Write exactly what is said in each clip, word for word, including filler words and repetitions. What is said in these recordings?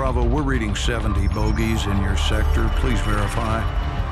Bravo, we're reading seventy bogeys in your sector. Please verify.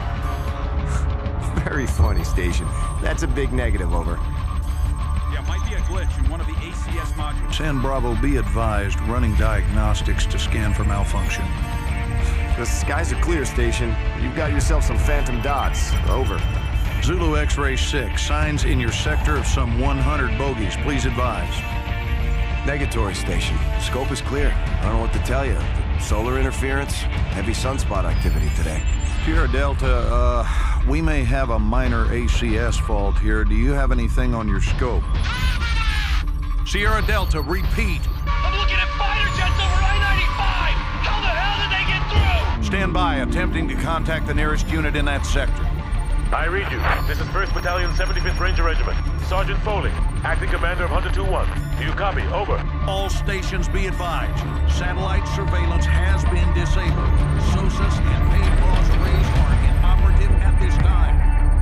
Very funny, Station. That's a big negative, over. Yeah, might be a glitch in one of the A C S modules. San Bravo, be advised, running diagnostics to scan for malfunction. The skies are clear, Station. You've got yourself some phantom dots. Over. Zulu X-Ray six, signs in your sector of some one hundred bogeys. Please advise. Negatory, Station. Scope is clear. I don't know what to tell you. Solar interference, heavy sunspot activity today. Sierra Delta, uh, we may have a minor A C S fault here. Do you have anything on your scope? Sierra Delta, repeat. I'm looking at fighter jets over I ninety-five! How the hell did they get through? Stand by, attempting to contact the nearest unit in that sector. I read you. This is first Battalion, seventy-fifth Ranger Regiment. Sergeant Foley, acting commander of Hunter two one. Do you copy? Over. All stations be advised. Satellite surveillance has been disabled. SOSUS and Paycross rays are inoperative at this time.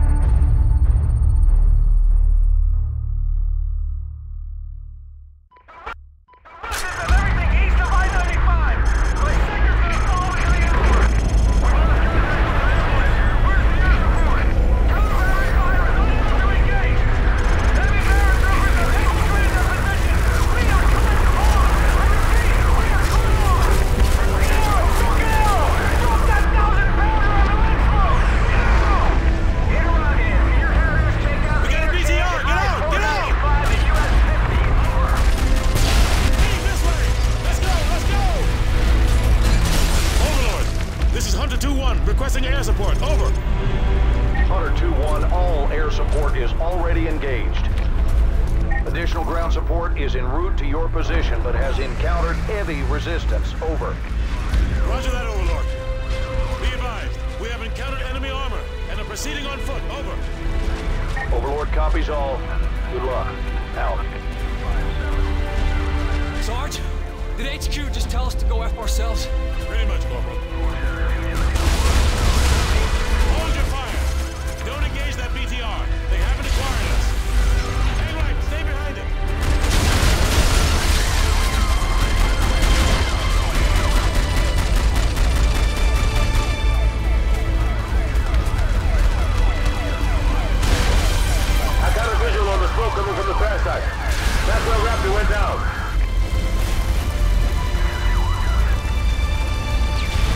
Everything east of I ninety-five! My sector's gonna fall into the airport! Where's the air support? Counter-battery fire is unable to engage! Heavy paratroopers have infiltrated their position! We are coming on! I repeat, we are coming on! Look out! Look out! Drop that thousand pounder on the intro! Now! Interrupt in. Your carriers take out We got a B T R! Get out! Get out! five and U S fifty. Over. Hey, this way! Let's go! Let's go! Overlord, this is Hunter two one, requesting air support. Over. Hunter two one, all air support is already engaged. Additional ground support is en route to your position, but has encountered heavy resistance. Over. Roger that, Overlord. Be advised, we have encountered enemy armor and are proceeding on foot. Over. Overlord copies all. Good luck. Out. Sarge, did H Q just tell us to go F ourselves? Pretty much, Corporal. Hold your fire. Don't engage that B T R. They haven't acquired us. Hang right. Stay behind it. I got a visual on the smoke coming from the far side. That's where Raptor went down.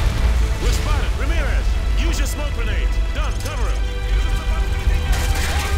We're spotted. Ramirez, use your smoke grenades. Done. Cover him.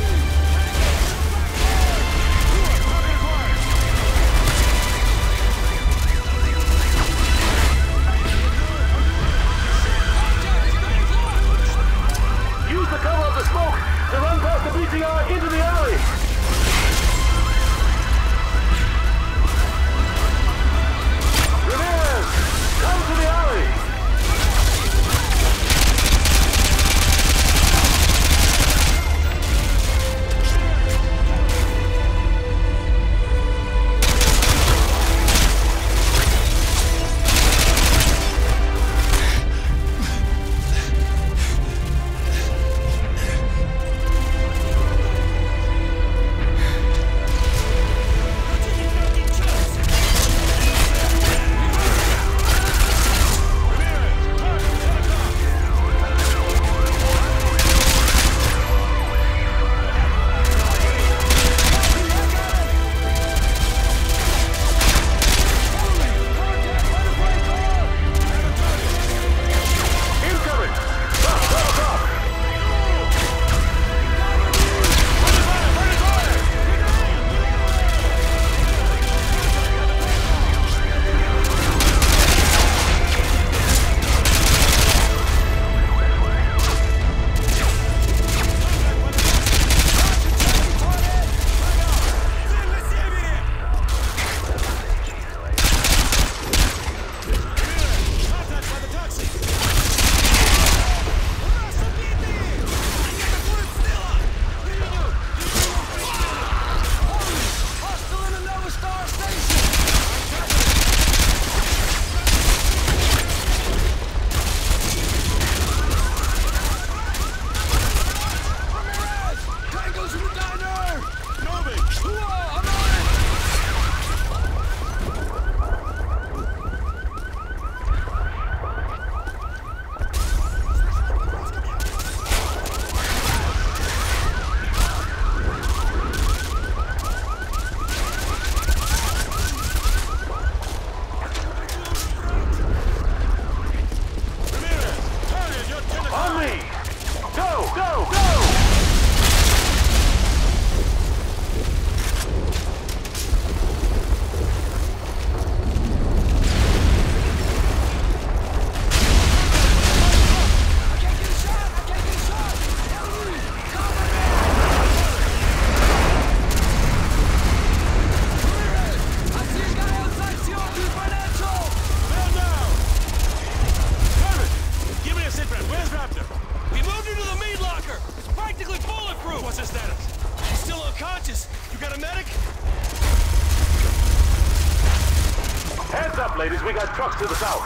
ladies. We got trucks to the south.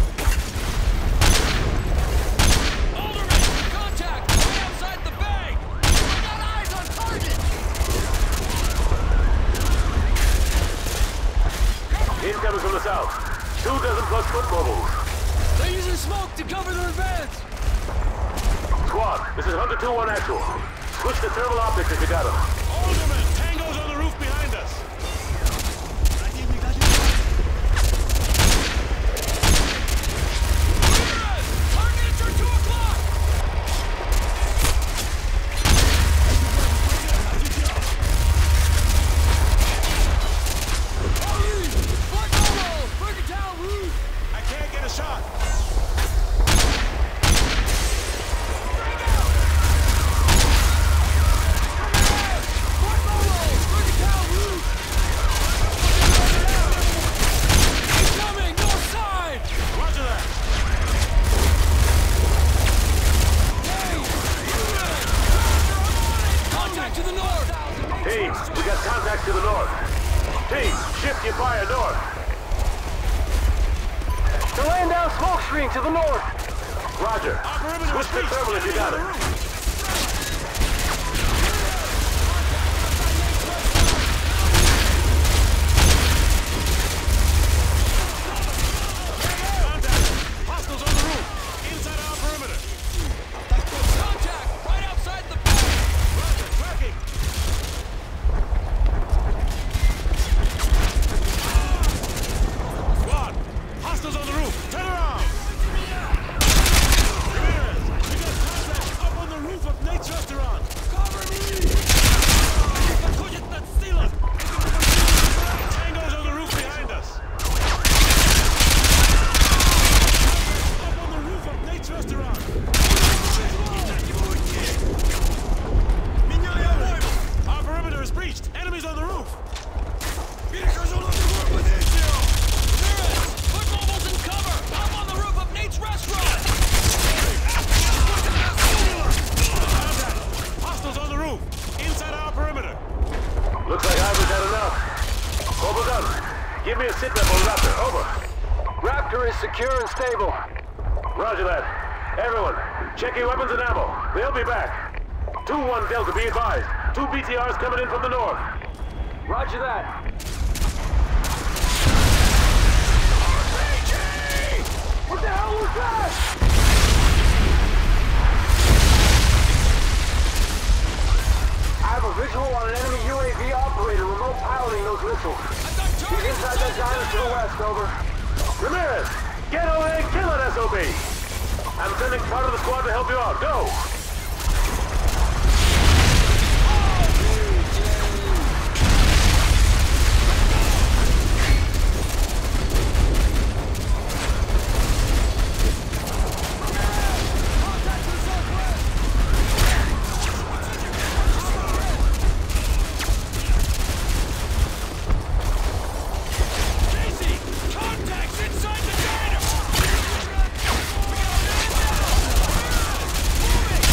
Alderman, contact! Right outside the bay! I got eyes on target! Incoming from the south. Two dozen plus foot mobiles. They're using smoke to cover their advance! Squad, this is Hunter two one actual. Switch to thermal optics if you got them. Alderman, Tango's on the roof behind us. Target at your two o'clock! Black Mobile! Mercantile roof! I can't get a shot. Black Mobile! Mercantile roof! Incoming! North side! Roger that. Contact to the north! Team, we got contact to the north. Team, shift your fire north. They're laying down smoke screen to the north. Roger. perimeter Switch is to breached. thermal if you got it. Contact. Hostiles on the roof. Inside our perimeter. Contact! Right outside the bay! Roger, tracking. Squad, hostiles on the roof. Turn around. Ramirez, we got contact up on the roof of Nate's restaurant. Cover me! Tango's on the roof behind us. Up on the roof of Nate's restaurant. Our perimeter is breached. Enemies on the roof. Ramirez, put mobiles in cover! Up on the roof of Nate's restaurant! Contact. Hostiles on the roof. Inside our perimeter. Looks like Ivor's had enough. Overgun, give me a sit rep on Raptor. Over. Raptor is secure and stable. Roger that. Everyone, check your weapons and ammo. They'll be back. two one Delta, be advised. Two B T Rs coming in from the north. Roger that. What the hell was that? I have a visual on an enemy U A V operator remote piloting those missiles. I've got He's targets inside that diner to the west, over. Ramirez, get over there and kill it, S O B. I'm sending part of the squad to help you out. Go! Casey! Contacts inside the diner! Moving!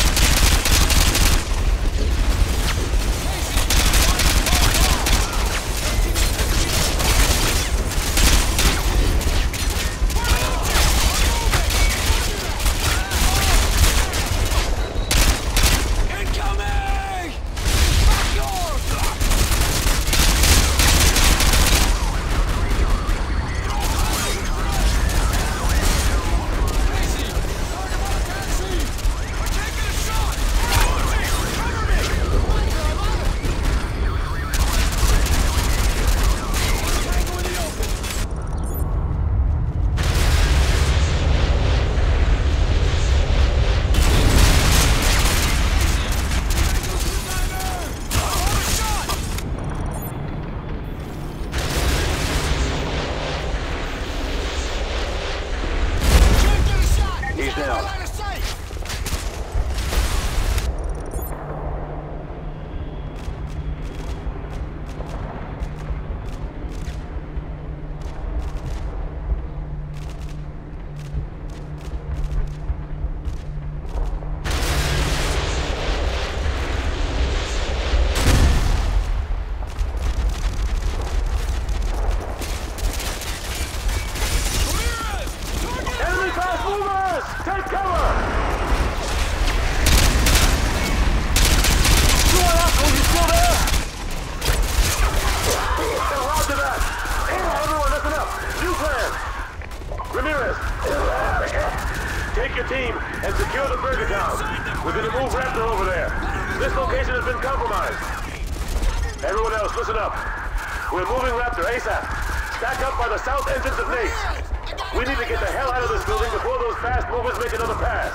and secure the Burger Town. We're gonna move Raptor over there. This location has been compromised. Everyone else, listen up. We're moving Raptor ASAP. Stack up by the south entrance of Nate's. We need to get the hell out of this building before those fast movers make another pass.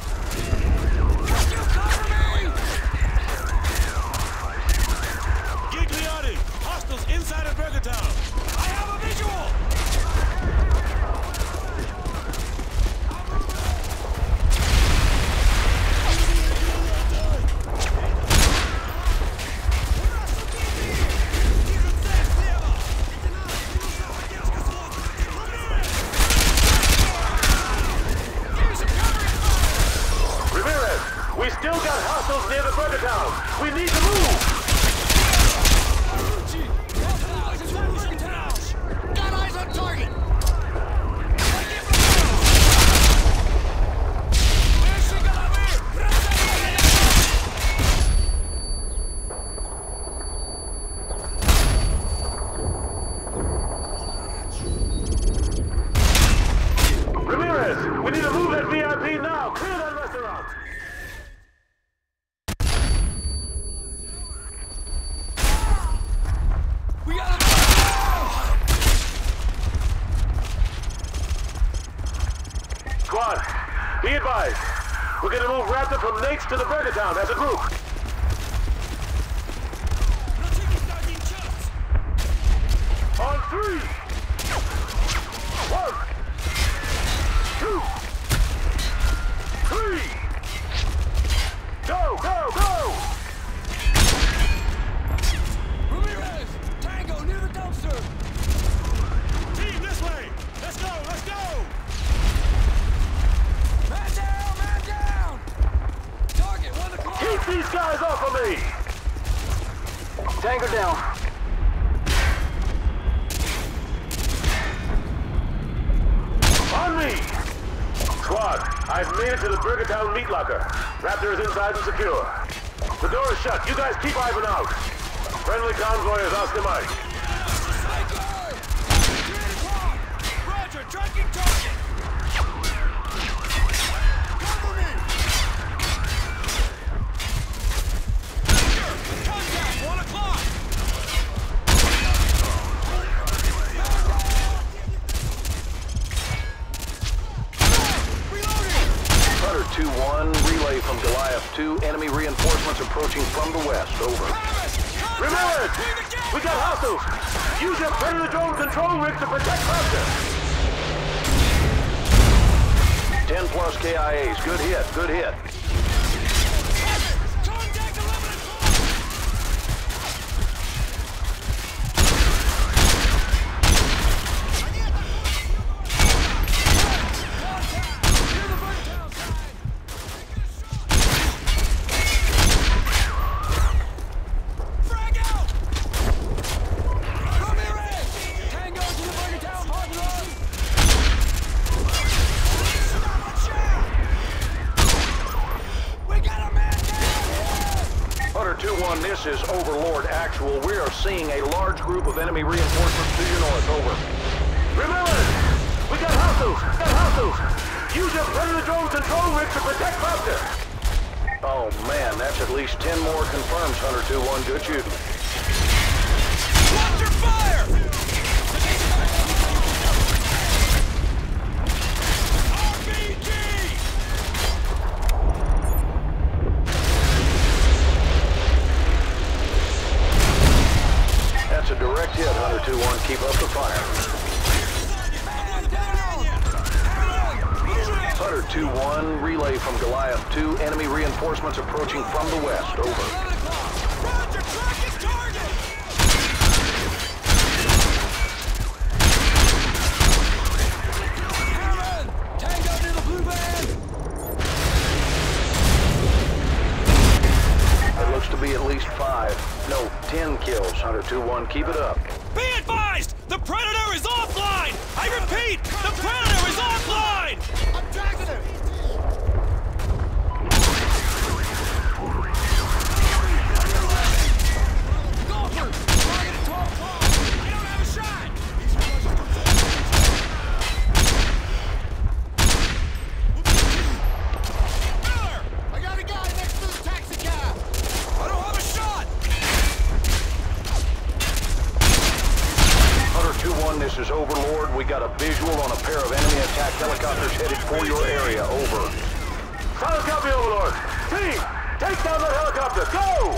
Gigliotti! Hostiles inside of Burger Town! I have a visual! Ramirez, we still got hostiles near the Burger Town. We need to move. Got eyes on target! Ramirez, we need to move that V I P now. Clear that restaurant. We got him! Squad, be advised. We're gonna move Raptor from Nate's to the Burger Town as a group. On three. One. Two. Three. Go, go, go! Ramirez! Tango near the dumpster! Team, this way! Let's go, let's go! Man down! Man down! Target, one o'clock! Keep these guys off of me! Tango down. On me! Squad, I've made it to the Burger Town meat locker. Raptor is inside and secure. The door is shut. You guys keep Ivan out. Friendly convoy is Oscar Mike. Psycho! three o'clock! Roger, tracking target! Cover me! Contact, one o'clock! Reloading! Hunter two one, relay from Goliath two, enemy reinforcements approaching from the west, over. Ramirez! We got hostiles! Use your Predator drone control rig to protect Raptor! ten plus K I As, good hit, good hit. Contact eleven o'clock! Near the Burger Town side! Frag out! Ramirez! Tango to the Burger Town parking lot! We got a man down! Hunter two one, this is Overlord Actual. We are seeing a large group of enemy reinforcements to your north, over. Ramirez! We got hostiles! Got hostiles! Use your Predator drone control rig to protect Raptor! Oh man, that's at least ten more confirms, Hunter two one, good shooting. Watch your fire! R P G! That's a direct hit, Hunter two one, keep up the fire. Man down! Hunter two one, relay from Goliath two, enemy reinforcements approaching from the west, over. Roger, track his target! Aaron! Tango near the blue van! It looks to be at least five, no, ten kills, Hunter two one, keep it up. Be advised! The Predator is offline! I repeat, the Predator is offline! I'm tracking him! Golfer! Target at twelve o'clock! I don't have a shot! one, this is Overlord. We got a visual on a pair of enemy attack helicopters headed for your area. Over. Solid copy, Overlord. Team, take down that helicopter. Go!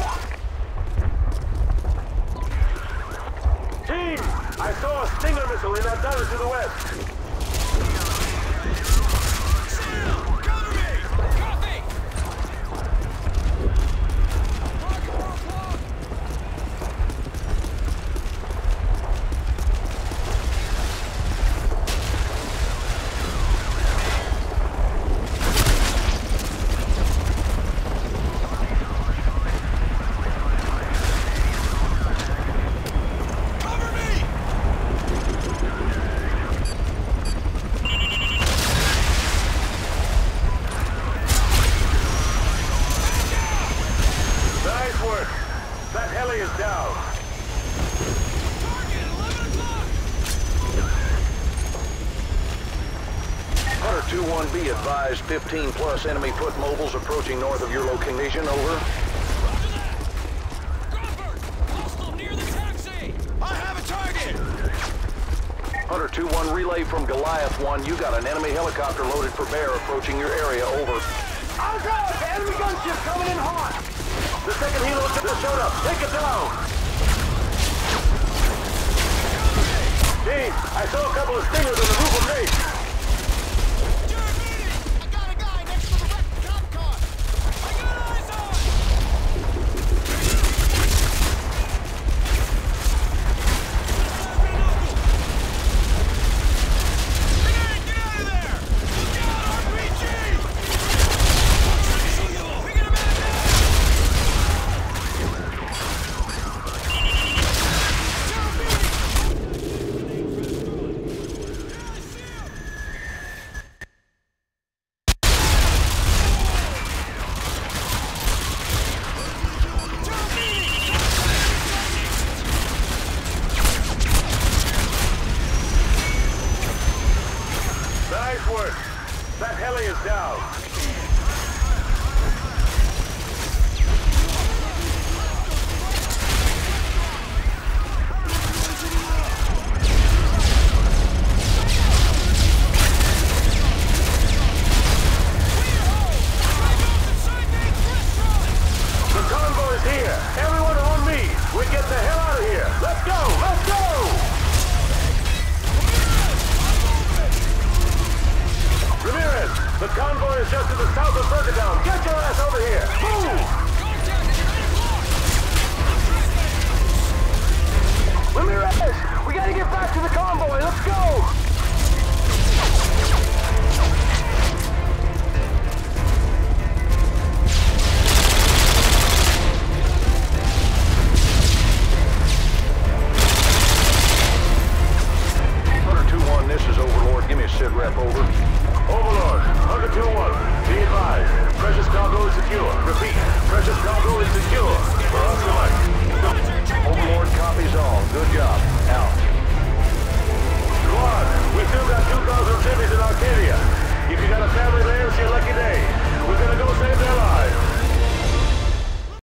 Team, I saw a Stinger missile in that tower to the west. Cover me! Copy! Nice work. That heli is down. Target, eleven o'clock! Hunter two one, be advised, fifteen plus enemy foot mobiles approaching north of your location. Over. Roger that! Crawford! Hostile near the taxi! I have a target! Hunter two one, relay from Goliath one. You got an enemy helicopter loaded for bear approaching your area. Over. Oh God! The enemy gunship coming in hot! The second helo just showed up. Take it down! Team, I saw a couple of Stingers on the roof of Nate. Jared Beatty! I got a guy next to the wrecked cop car! I got eyes on! Grenade, get out of there! Look out, R P G! We got a man down! Nice work. That heli is down.